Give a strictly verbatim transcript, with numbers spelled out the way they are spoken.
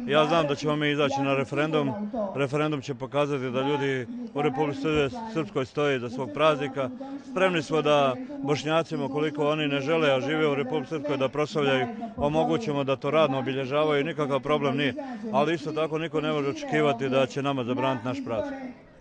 Ja znam da ćemo mi izaći na referendum. Referendum će pokazati da ljudi u Republici Srpskoj stoje iza svog praznika. Spremni smo da Bošnjacima, koliko oni ne žele, a žive u Republici Srpskoj, da proslavljaju, omogućimo da to radno obilježavaju. Nikakav problem nije. Ali isto tako niko ne može očekivati da će nama zabraniti naš praznik.